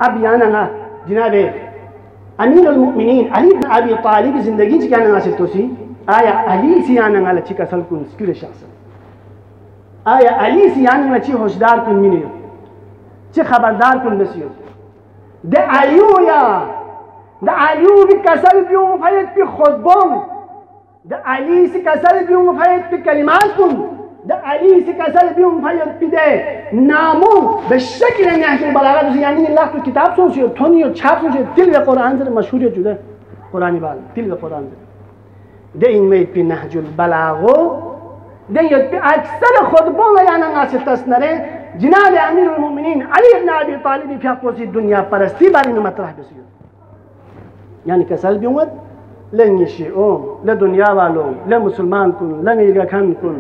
अब याना जनाब अमीर अल मोमिनीन अली इब्न अबी तालिब जिंदगी च क्या ना से तोसी आया अली से याना लची कसल कुन स्किल शख्स आया अली से याना लची होशदार कुन मिने च खबरदार कुन नसियो de aliuya de aliu bi kasal bi mufayet bi khutbom de ali si kasal bi mufayet bi kalimatkum de ali si kasal bi mufayet bi de namu بالشكل نهج البلاغه يعني الله في كتاب سوشيو تونيو छाप سوشيو تلو قرآن से मशहूर है जुदा कुरानी बाल تلو قرآن से ده این میت بی نهج البلاغه ده یت بی اکثر خطبون يعني ناس تسنره جناب امیر المؤمنین علی ابن ابی طالب فی اقوسی دنیا پرستی باری مطرح بسیار یعنی کسل بیومد لن شیعون لدنیا والون لمسلمان کن لن یگکن کن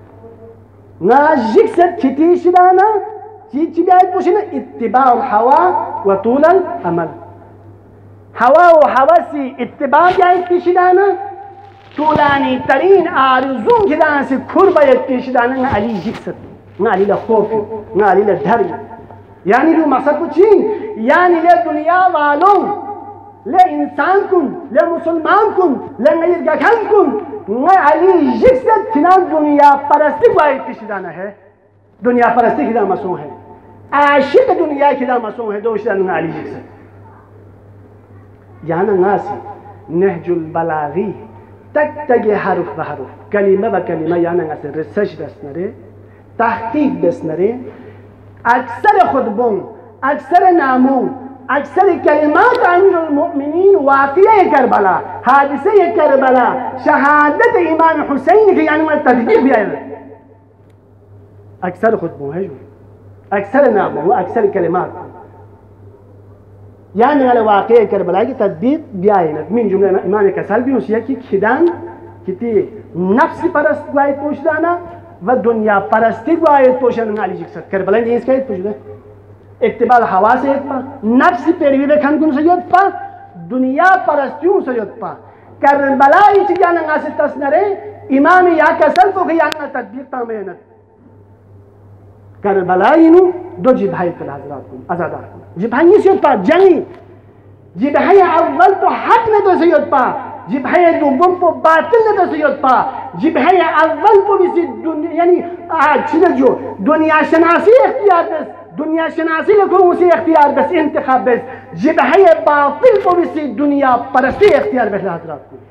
ناجیک ست کتیش دانا چی بیاید بوشینا اتباع الحوا و طول الامل هوا و حواسی اتباع بیاید پیش دانا طولانی ترین آرزون که دانا سی کور باید پیش دانا نا علی جیک ست نا علی لخوف نا علی لدھر یعنی رو مقصد کو چین یعنی لے دنیا والوں لے انسان کن لے مسلمان کن لے نیرگکن کن نا علی جیک ست کنان دنیا پرستی باید پیش دانا ہے دنیا پرستی کی دا مسئول ہے عاشق دنیا کی دا مسئول ہے دوش دانا علی جیک ست یعنی ناسی نهج البلاغی تک تک حرف به حرف کلمه به کلمه یعنی ناسی ریسرچ بسنره تحقیق بسنره اکثر خطبون اکثر نامون اکثر کلمات امیر المؤمنین واقعه کربلا حادثه کربلا شهادت امام حسین که یعنی ما تدقیق بیاید اکثر خطبون هجو اکثر نامون و اکثر کلمات يعني على واقع كربلاء کی تطبیق بیاید من جمله امام کسل بھی اسی کی کھدان کتی نفس پرست باید پوشدانا و دنیا پرستی باید پوشدانا علی جکسد کربلاء نے اس کا پوشدے اتباع الحوا سے پا نفس پیروی بکن کن سید پا دنیا پرستیوں سید پا کربلاء چ جانا ناس تسنرے امام یا کسل کو یعنی تطبیق تامینت کربلائینو دو جبهه پر حضرات کن ازادار کن جبهه نیست پا جنگی جبهه اول تو حق ندازید پا جبهه دوم تو باطل ندازید پا جبهه اول تو بیسی دنیا یعنی چیز جو دنیا شناسی اختیار بس دنیا شناسی لکن اسی اختیار بس انتخاب بس جبهه باطل تو بیسی دنیا پرستی اختیار بس حضرات کن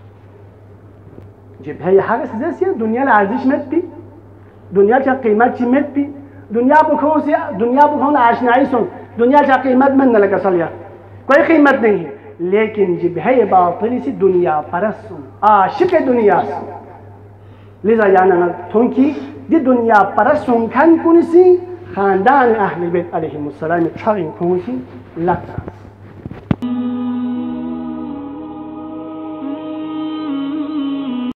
جبهه حق سیزیه دنیا لارزش مت بی دنیا چه قیمت چی مت بی دنیا بخون آشنائی سن دنیا چا قیمت من نہ لگا سلیا کوئی قیمت نہیں ہے لیکن جبہے باطلی سی دنیا پرست سن عاشق دنیا سن لذا یعنی تونکی دی دنیا پرست سن کن کنی سی خاندان اہل بیت علیہ السلام چھغین کنی سی لگتا